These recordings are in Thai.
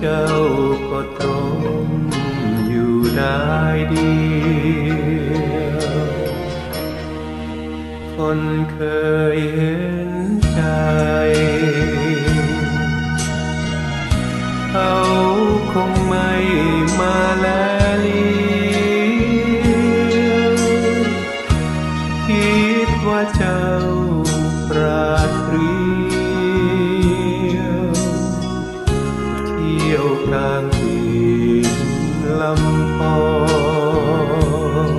เจ้าก็ตรงอยู่ได้ดีคนเคยเห็นใจเขาคงไม่มาแลเลียวคิดว่าเจ้าปราดเปรียวเที่ยวกลางถิ่นลำพอง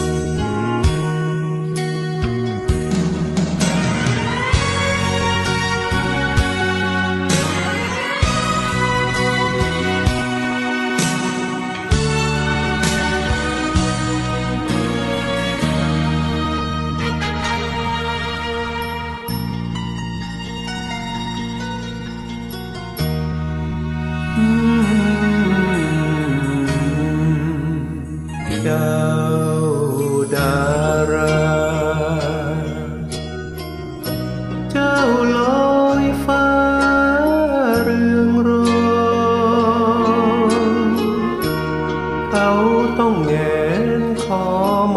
เจ้าดาราเจ้าลอยฟ้าเรืองรองเขาต้องแงนขอม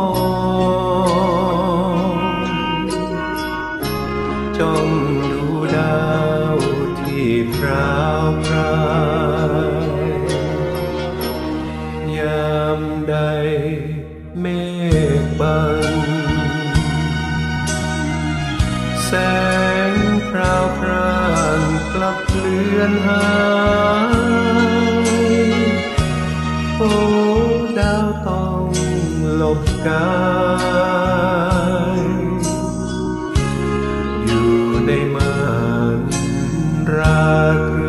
องจ้องดูดาวที่พราวพรายามใดเมฆบังแสงพราวพรางกลับเลือนหายโอ้ดาวต้องหลบกายอยู่ในม่านราตรี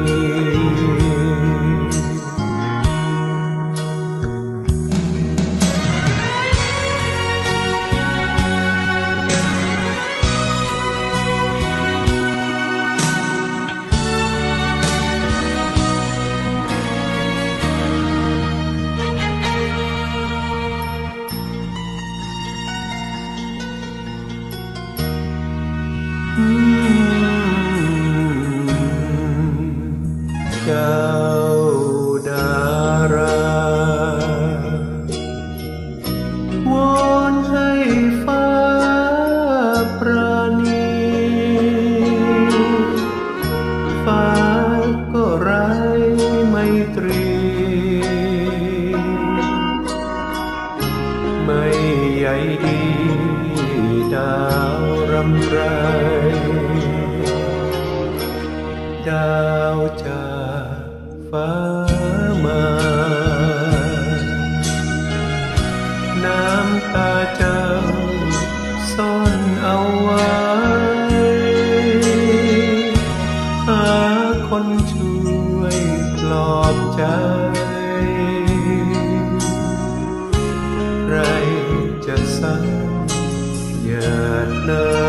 เจ้าดารา วอนให้ฟ้าปราณีฟ้าก็ไร้ไมตรีไม่ใยดีดาวรำไรดาวจากฟ้ามาน้ำตาเจ้าซ่อนเอาไว้หาคนช่วยปลอบใจใครจะสักหยาดน้ำ